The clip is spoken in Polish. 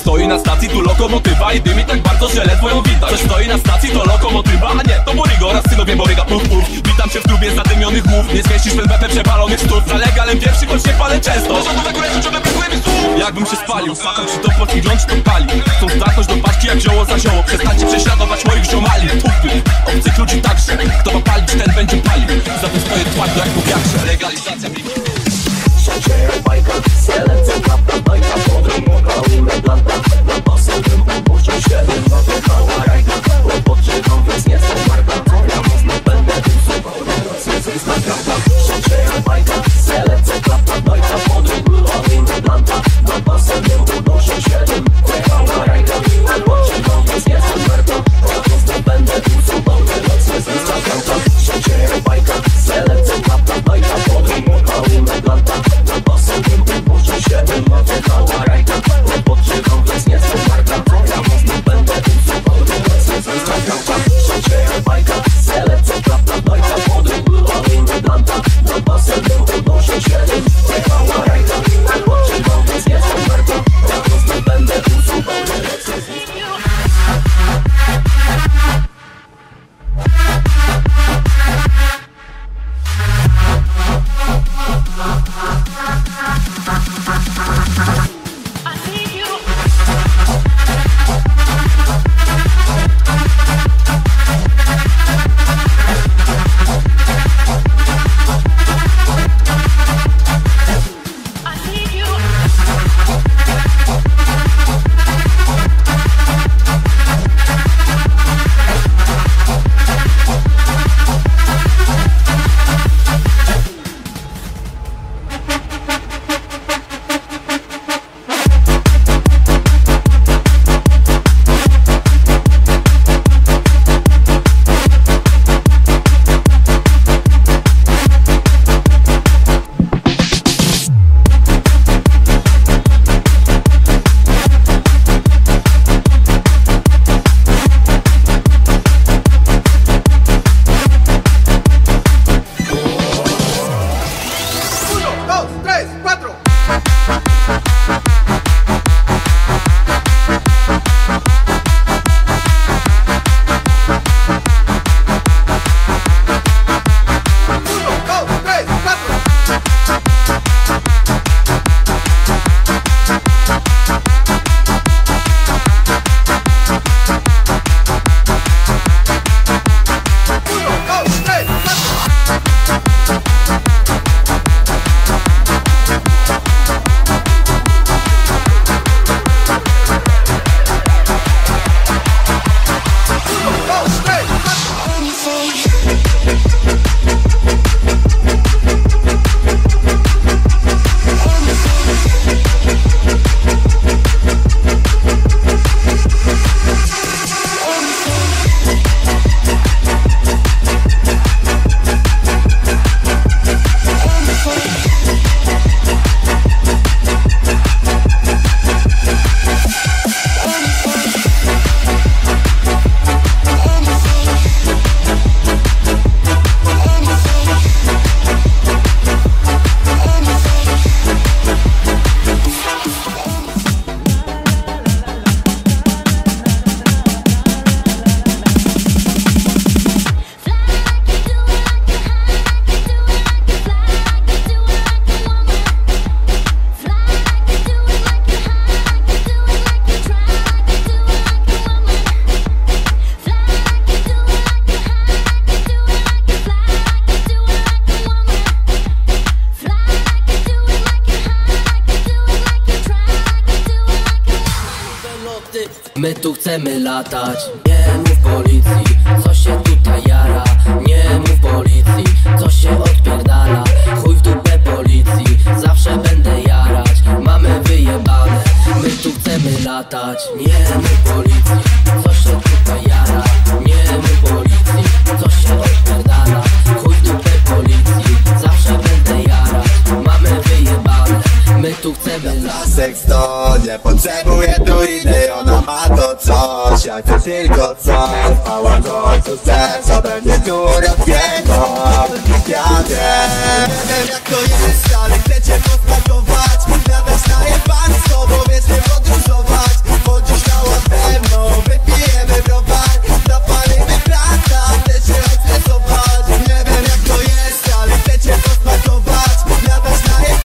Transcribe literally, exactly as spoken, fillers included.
stoi na stacji, tu lokomotywa i dymi tak bardzo, że ledwo ją widać. Coś stoi na stacji, to lokomotywa, a nie, to Borygo, raz synowie Boryga, puf puf. Witam cię w klubie zadymionych głów, nie zmieścisz w bepę przepalonych stów. Za legalem pierwszy, choć nie palę często. Jakbym się spalił, fakam czy to podgląd, czy to pali. Chcą zdachnąć do paczki jak zioło za zioło. Przestańcie prześladować moich ziomali. Tupy, obcych ludzi także. Kto ma palić, ten będzie palił. Za tym stoję twardo jak po wiatrze. Legalizacja mi. Szaczeja bajka, selekcja klapka, bajka, podrąg, mokałym blanta. Na pasowym opuścił się, napychała rajka. Odpoczywam, więc nie chcę marka. Ja mocno będę tym słuchał, nie jest na krawka. Szaczeja bajka, selekcja klapka, bajka, podrąg, mokałym blanta. Na pasowym opuścił się, napychała rajka. Odpoczywam, więc nie chcę marka. Ja mocno będę tym słuchał, nie jest na krawka. Szaczeja bajka, selekcja klapka, bajka, podrąg, mokałym blanta. Na pasowym opuścił się, napychała rajka. Odpoczywam, więc nie chcę marka. Ja mocno będę tym słuchał, nie jest na krawka. Szaczeja bajka, selekcja klapka, bajka, podrąg, mokałym blanta. Na pasowym opuścił się, napychała rajka. Odpoczywam, więc nie chcę marka. Ja mocno będę tym słuchał, nie jest na My tu chcemy latać. Nie mów policji, co się tutaj jara. Nie mów policji, co się odpierdala. Chuj w dupę policji, zawsze będę jarać. Mamy wyjebane, my tu chcemy latać. Nie mów policji, co się tutaj jara. Nie mów policji, co się odpierdala. Chuj w dupę policji, zawsze będę jarać. Mamy wyjebane, my tu chcemy latać. Seks to nie potrzebuje druidy, ona ma to coś, ja chcę tylko coś. Mała to co chcesz, to będzie dziura dźwięką. Ja wiem, nie wiem jak to jest, ale chcę cię posmakować. Nawet staję pan z tobą, więc nie podróż